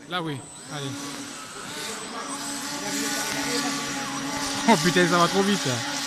Là, oui. Allez. Oh putain, ça va trop vite. Là.